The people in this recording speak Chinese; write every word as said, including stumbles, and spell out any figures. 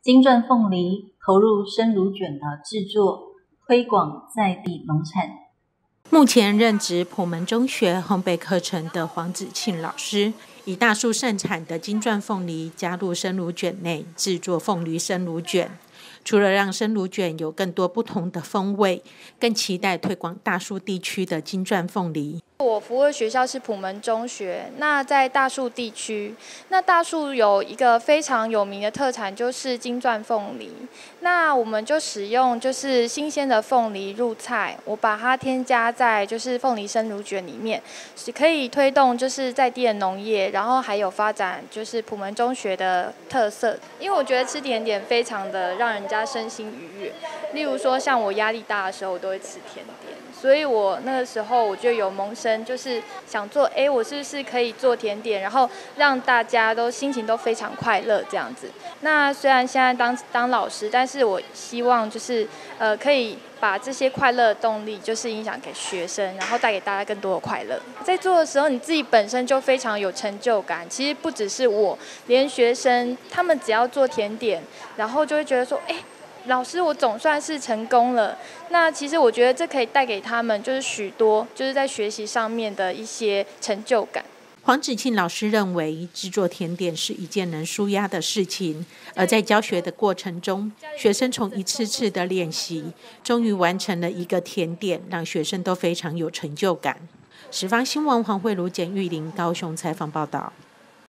金钻凤梨投入生乳卷的制作，推广在地农产。 目前任职普门中学烘焙课程的黄子庆老师，以大树盛产的金钻凤梨加入生乳卷内，制作凤梨生乳卷。除了让生乳卷有更多不同的风味，更期待推广大树地区的金钻凤梨。 我服务的学校是普门中学，那在大树地区，那大树有一个非常有名的特产就是金钻凤梨，那我们就使用就是新鲜的凤梨入菜，我把它添加在就是凤梨生乳卷里面，是可以推动就是在地的农业，然后还有发展就是普门中学的特色。因为我觉得吃甜点非常的让人家身心愉悦，例如说像我压力大的时候，我都会吃甜点，所以我那个时候我就有萌生。就是想做，哎，我是不是可以做甜点，然后让大家都心情都非常快乐这样子。那虽然现在当当老师，但是我希望就是呃可以把这些快乐的动力，就是影响给学生，然后带给大家更多的快乐。在做的时候，你自己本身就非常有成就感。其实不只是我，连学生他们只要做甜点，然后就会觉得说，哎。老师，我总算是成功了。那其实我觉得这可以带给他们就是许多就是在学习上面的一些成就感。 黄子庆老师认为，制作甜点是一件能抒压的事情，而在教学的过程中，学生从一次次的练习，终于完成了一个甜点，让学生都非常有成就感。十方新闻黄慧茹、简玉玲高雄采访报道。